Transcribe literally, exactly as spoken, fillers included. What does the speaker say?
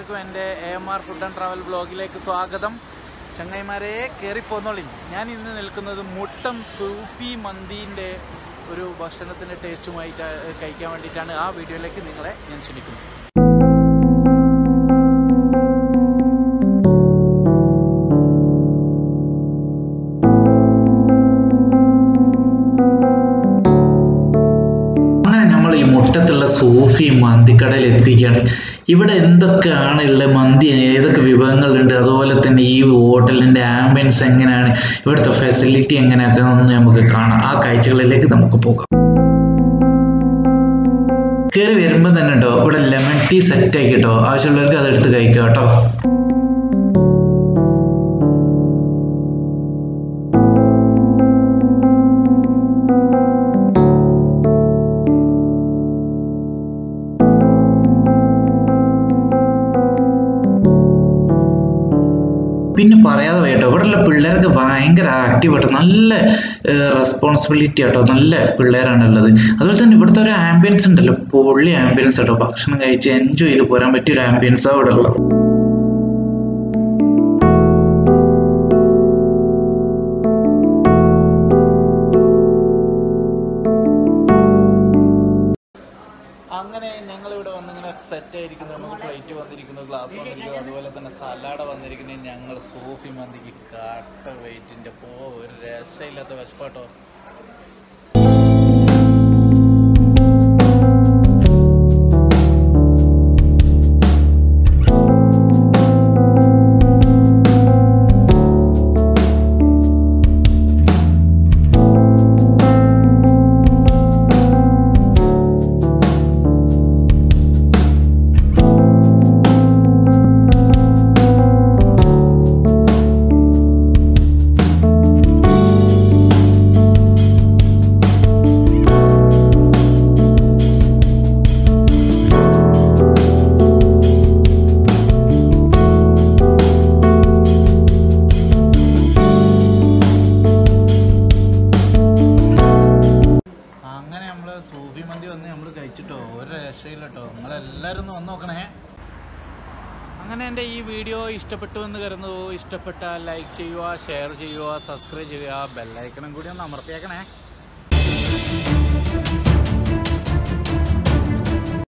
എല്ലാവർക്കും എൻ്റെ A M R food and travel വ്ളോഗിലേക്ക് സ്വാഗതം. ചങ്ങായിമാരെ കയറിപ്പോന്നോളി. ഞാൻ ഇന്ന് നിൽക്കുന്നത് മുട്ടം സൂഫി മന്തിൻ്റെ ഒരു ഭക്ഷണത്തിൻ്റെ ടേസ്റ്റുമായിട്ട് കഴിക്കാൻ വേണ്ടിയിട്ടാണ്. ആ വീഡിയോയിലേക്ക് നിങ്ങളെ ഞാൻ ക്ഷണിക്കുന്നു. മുട്ടത്തുള്ള സൂഫി മന്തിക്കടയിൽ എത്തിക്കുകയാണ്. ഇവിടെ എന്തൊക്കെയാണ് ഉള്ള മന്തി, ഏതൊക്കെ വിഭവങ്ങളുണ്ട്, അതുപോലെ തന്നെ ഈ ഹോട്ടലിൻ്റെ ആംബിയൻസ് എങ്ങനെയാണ്, ഇവിടുത്തെ ഫെസിലിറ്റി എങ്ങനെയൊക്കെ ഒന്ന് നമുക്ക് കാണാം. ആ കാഴ്ചകളിലേക്ക് നമുക്ക് പോകാം. കയറി വരുമ്പോൾ തന്നെ കേട്ടോ ഇവിടെ ലെമൺ ടീ സെറ്റ് ആക്കി കേട്ടോ, ആവശ്യമുള്ളവർക്ക് അതെടുത്ത് കഴിക്കാം കേട്ടോ. പിന്നെ പറയാതെ കേട്ടോ ഇവിടെയുള്ള പിള്ളേർക്ക് ഭയങ്കര ആക്റ്റീവ് ആട്ടോ, നല്ല റെസ്പോൺസിബിലിറ്റി ആട്ടോ, നല്ല പിള്ളേരാണ് ഉള്ളത്. അതുപോലെ തന്നെ ഇവിടുത്തെ ഒരു ആംബിയൻസ് ഉണ്ടല്ലോ, പൊള്ളി ആംബിയൻസ് ആട്ടോ, ഭക്ഷണം കഴിച്ച് എൻജോയ് ചെയ്ത് പോരാൻ പറ്റിയ ഒരു ആംബിയൻസാണ് ഇവിടെ ഉള്ളത്. അങ്ങനെ ഞങ്ങളിവിടെ വന്നിങ്ങനെ സെറ്റ് ആയിരിക്കുന്നു. നമുക്ക് പ്ലേറ്റ് വന്നിരിക്കുന്നു, ഗ്ലാസ് വന്നിരിക്കുന്നു, അതുപോലെ തന്നെ സലാഡ് വന്നിരിക്കുന്നത്. ഞങ്ങൾ സൂഫി മന്തിക്ക് കാട്ട വെയിറ്റിൻ്റെ പോ ഒരു രക്ഷയില്ലാത്ത വിശപ്പാട്ടോ. സൂഫി മന്തി വന്ന് നമ്മൾ കഴിച്ചിട്ടോ, ഒരു രക്ഷയില്ല കേട്ടോ. നിങ്ങളെല്ലാവരും ഒന്ന് വന്ന് നോക്കണേ. അങ്ങനെ എൻ്റെ ഈ വീഡിയോ ഇഷ്ടപ്പെട്ടു എന്ന് കരുതുന്നു. ഇഷ്ടപ്പെട്ടാൽ ലൈക്ക് ചെയ്യുക, ഷെയർ ചെയ്യുക, സബ്സ്ക്രൈബ് ചെയ്യുക, ബെല്ലൈക്കണും കൂടി ഒന്ന് അമർത്തിയേക്കണേ.